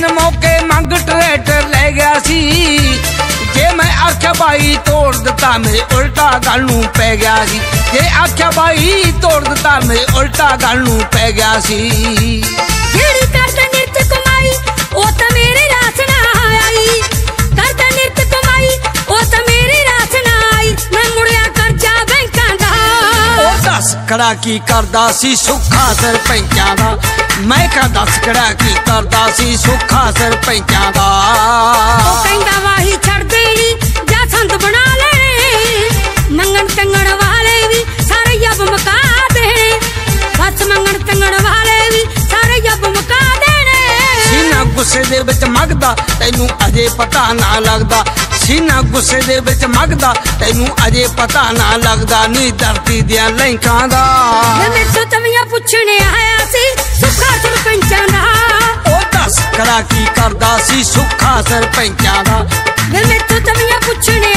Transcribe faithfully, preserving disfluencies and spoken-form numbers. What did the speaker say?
मौके मंग ट्रैक्टर ले गया सी। जे मैं आख्या भाई तोड़ दिता मेरे उल्टा गल नूं पै गया सी। जे आख्या भाई तोड़ दिता मेरे उल्टा गल नूं पै गया सी। जेड़ी करदा नित कमाई ओ तां मेरे रास ना आई। करदा नित कमाई ओ तां मेरे रास ना आई। मैं मुड़िया करजा बैंकां दा। ओ दस कड़ा की करदा सी सुखा सरपंचां दा। मैं का दस कड़ा की करदा सी सुखा सरपंचां दा। ओ कहंदा वाही छड़ देनी जा संत बना लेने। मंगण तंगण वाले भी सारे जब मका देने। बस मंगण तंगण वाले भी सारे जब मका देने। सीना गुस्से दे विच मगदा तैनू अजे पता ना लगदा। सीना गुस्से दे विच मगदा तैनू अजे पता ना लगदा। नी धरती दियां लैंकां दा मैं तो तवियां पुछणे आया सी सुखा सरपंचां दा। ओ दस कड़ा की करदा सी सुखा सरपंचां दा। मैं तो तवियां पुछणे